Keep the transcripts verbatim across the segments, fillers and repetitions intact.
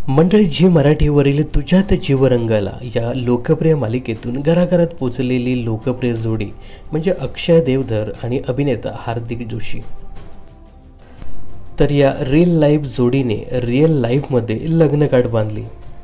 मंडळी, झी मराठीवरील तुझ्यात जीव रंगाला या लोकप्रिय मालिकेतून घराघरात पोचलेली लोकप्रिय जोडी म्हणजे अक्षय देवधर आणि अभिनेता हार्दिक जोशी। तर या रिअल लाईफ जोडीने रिअल लाईफमध्ये लग्नगाठ बांधली।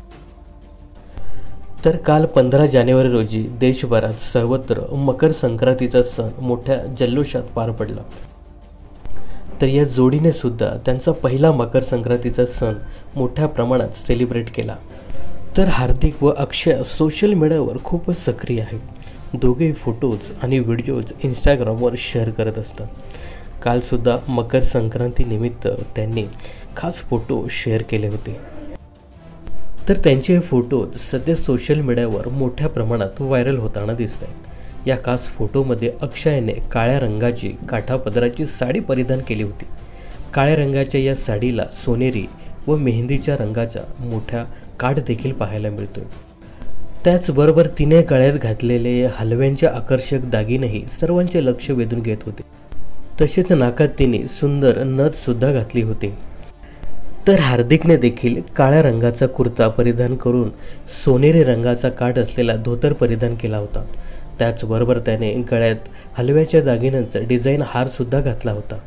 तर काल पंधरा जानेवारी रोजी देशभरात सर्वत्र मकर संक्रांतीचा सण मोठ्या जल्लोषात पार पडला। तर या जोडीने सुद्धा त्यांचा पहिला मकर संक्रांतीचा सण मोठ्या प्रमाणात सेलिब्रेट केला। तर हार्दिक व अक्षय सोशल मीडियावर खूपच सक्रिय आहेत। दोघे फोटोज आणि व्हिडिओज इंस्टाग्रामवर शेअर करत असतात। काल सुद्धा मकर संक्रांती निमित्त त्यांनी खास फोटो शेअर केले होते। तर त्यांचे फोटोज सध्या सोशल मीडियावर मोठ्या प्रमाणात व्हायरल होताना दिसत आहेत। या खास फोटोमध्ये अक्षयने काळ्या रंगाची काठापदराची साडी परिधान केली होती। काळ्या रंगाच्या या साडीला सोनेरी व मेहंदीच्या रंगाचा मोठा काठ देखील पाहायला मिळतो। त्याचबरोबर तिने गळ्यात घातलेले हलव्यांचे आकर्षक दागिनेही सर्वांचे लक्ष वेधून घेत होते। तसेच नाकात तिने सुंदर नथ सुद्धा घातली होती। तर हार्दिकने देखील काळ्या रंगाचा कुर्ता परिधान करून सोनेरी रंगाचा काठ असलेला धोतर परिधान केला होता। त्याचबरोबर त्याने गळ्यात हलव्याच्या दागिन्यांचा डिझाईन हार सुद्धा घातला होता।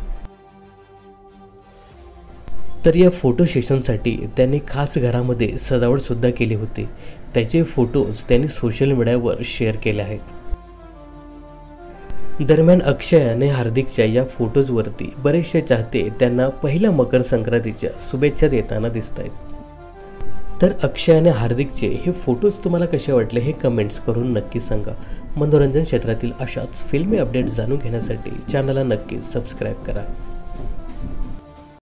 तर या फोटो सेशनसाठी त्यांनी खास घरामध्ये सजावट सुद्धा केली होती। त्याचे फोटोज त्यांनी सोशल मीडियावर शेअर केले आहेत। दरम्यान अक्षय आणि हार्दिकच्या या फोटोजवरती बरेचसे चाहते त्यांना पहिल्या मकर संक्रांतीच्या शुभेच्छा देताना दिसत आहेत। तर अक्षय आणि हार्दिकचे हे फोटोज तुम्हाला कसे वाटले हे कमेंट्स करून नक्की सांगा। मनोरंजन क्षेत्रातील अशाच फिल्मी अपडेट्स जाणून घेण्यासाठी चॅनलला नक्की सबस्क्राईब करा।